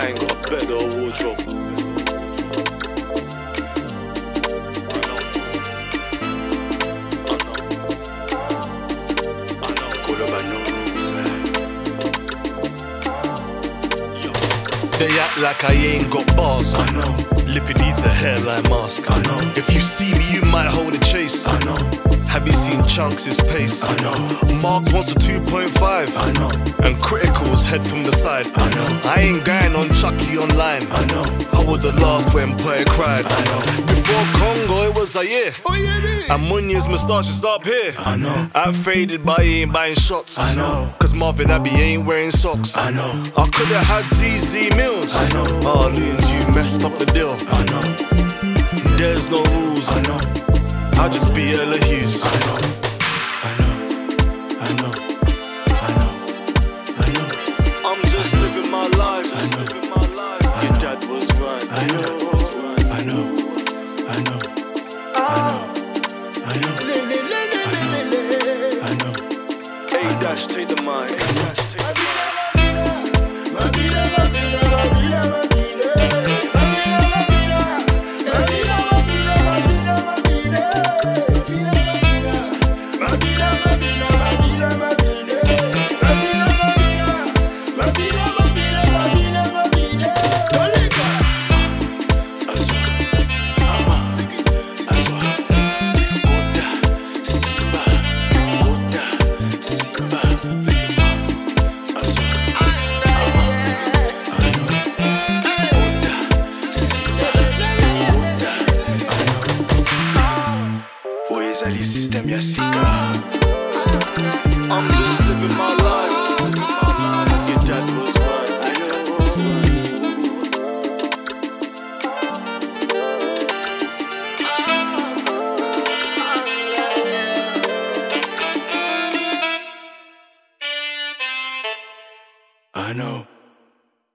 I ain't got a better wardrobe. I know. Call about no rules. They act like I ain't got bars. I know. Lippy needs a hairline mask. I know. If you see me, you might hold a chase. I know. Have you seen Chunks' pace? I know. Marks wants a 2.5. I know. And Critical's head from the side. I know. I ain't going on Chucky online. I know. I would've laughed when Poet cried. I know. Before Congo, it was a year. Oh, yeah, and Munya's moustache is up here. I know. I faded, but he ain't buying shots. I know. Cause Marvin Abbey ain't wearing socks. I know. I could've had ZZ Mills. I know. Oh, Loons, you messed up the deal. I know. There's no rules. I know. I'll just be Ella Hughes. I know. I know. I know. I know. I know. I'm just living my life. I know. Your dad was right. I know. I know. I know. I know. I know. I know. A-Dash, take the mic. System, yes, I'm just living my life. Your dad was right. I know.